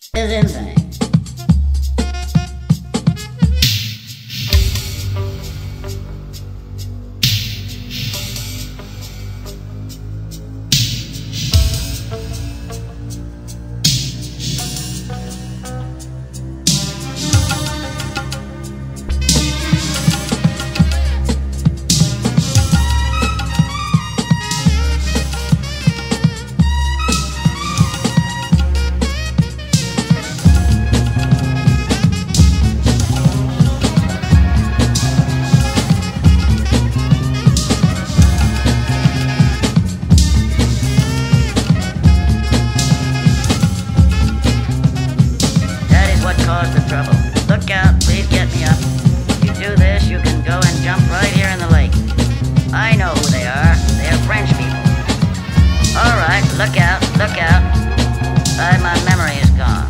is insane. The trouble. Look out, please get me up. If you do this, you can go and jump right here in the lake. I know who they are. They are French people. Alright, look out, look out. My memory is gone.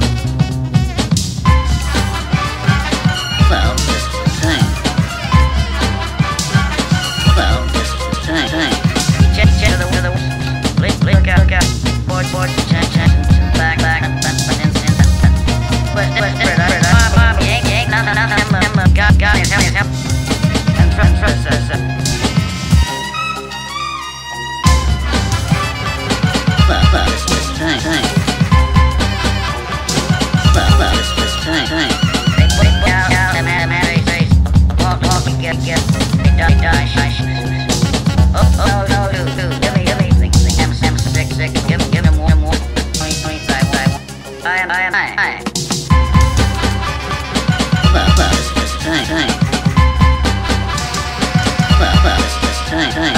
Well, this is insane. Well, this is insane. Check the please, look out, look out. Board, check, back, got his help. And trust us. Well, this is insane. Well, this is insane. Give him more. I. Well, this is insane. Well, this is insane.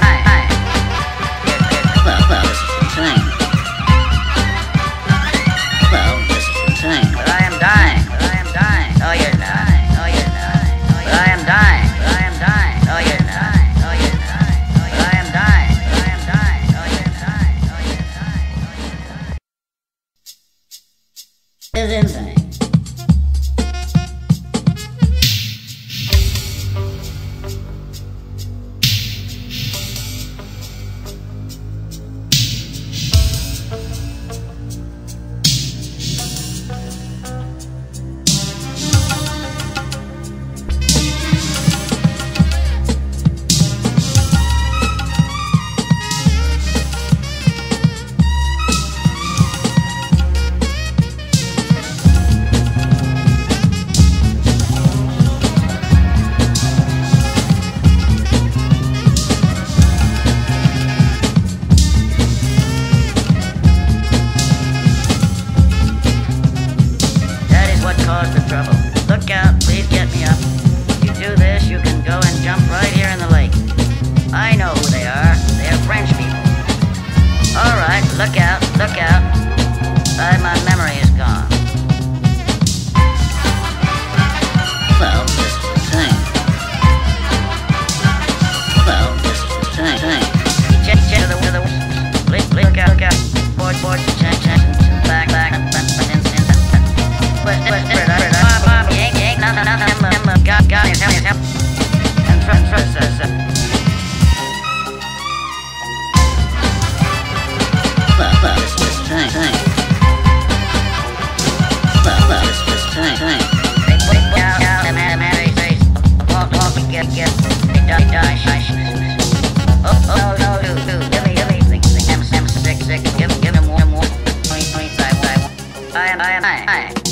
Well, this is insane. Well, this is insane. But I am dying. Oh, you're dying. But I am dying. Oh, you're dying. But I am dying. Oh, you're dying. Is insane. The trouble. Look out, please get me up. If you do this, you can go and jump right here in the lake. I know who they are. They are French people. Alright, look out, look out. My memory is gone. Well, this is insane. Well, this is insane. Check the please, look out. Board, check, back, got his help. And trust us. Well, this is insane. Well, this is insane. Give him more. I am.